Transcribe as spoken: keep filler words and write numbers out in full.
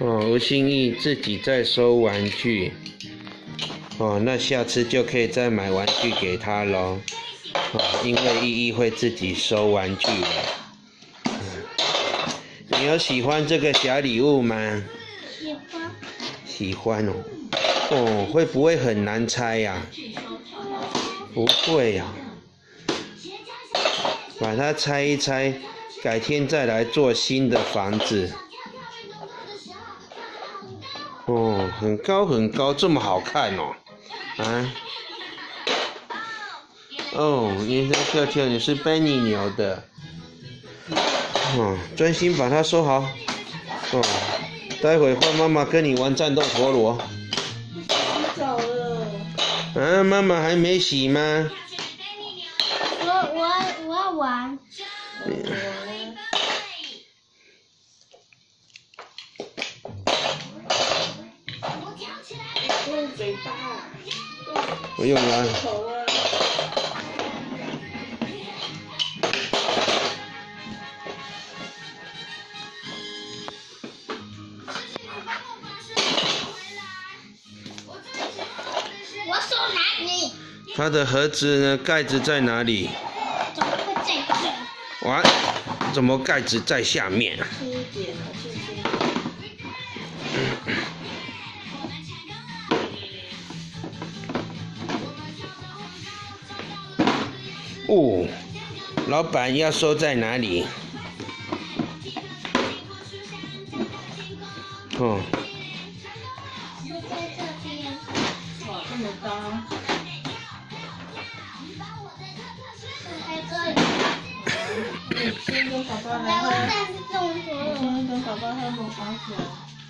哦，吴心义自己在收玩具。哦，那下次就可以再买玩具给他咯。哦，因为依依会自己收玩具了。嗯，你有喜欢这个小礼物吗？ 喜欢。 喜欢哦。哦，会不会很难拆呀、啊？不会呀、啊。把它拆一拆，改天再来做新的房子。哦，很高很高，这么好看哦。啊。哦，你在跳跳，你是贝尼牛的。哦，专心把它收好。哦，待会换妈妈跟你玩战斗陀螺。 洗澡了。 啊，妈妈还没洗吗？ 我我我要玩。 用嘴巴。 我用完。 头啊。 我手拿你。 它的盒子呢？盖子在哪里？ 怎么会在这？ 哇，怎么盖子在下面？ 轻一点啊，轻轻。 哦，老板要收在哪里？哦。 就在这边。 哇，这么高。 在这里。 你先跟爸爸来喝。 来，我站这种。 先跟爸爸喝抹茶水。